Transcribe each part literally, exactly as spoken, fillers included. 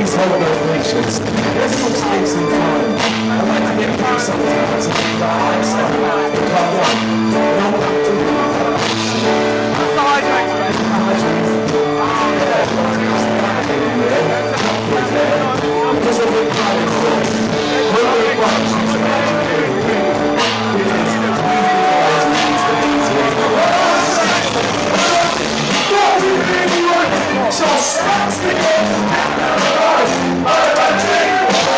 Please hold your patience. Let's not take some time. I like to get through sometimes. But I'm stuck. Calm down. No one to do that. That's the hydrate. Because of the crowd, we're very much so stop sticking at the road. I'm a drink.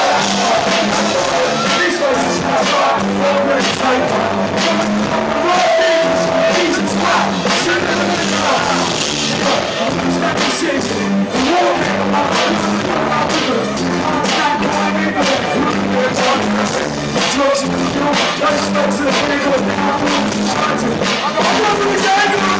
These voices have got over its life. What things? These and swap. Shooting in the middle. Stop the season. Walking on my own. I'm not going anywhere. There's one person. Drugs in the field. Life smokes in the field. I'm not going to say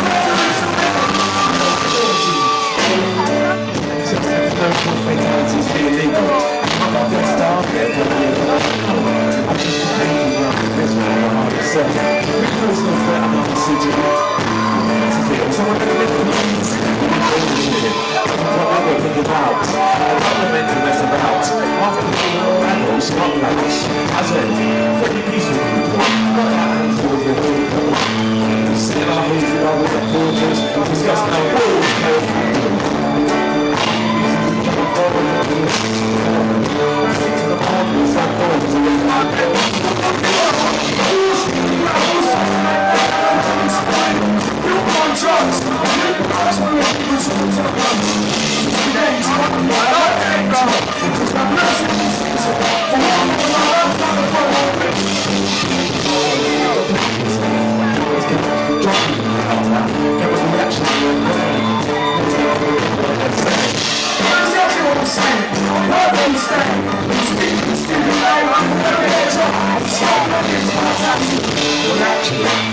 fatalities be illegal. I'm not going to start yet, but I'm just painting around this one on my myself. There's no threat, I'm not a city. That's the thing. Someone can make the noise. That's what I will think about. I'm not lamenting that's about. After being all adults, not lads. As in, pretty peaceful people. Not animals towards the world. Sitting our heads in our water portals, discussing our rules, characters. Actually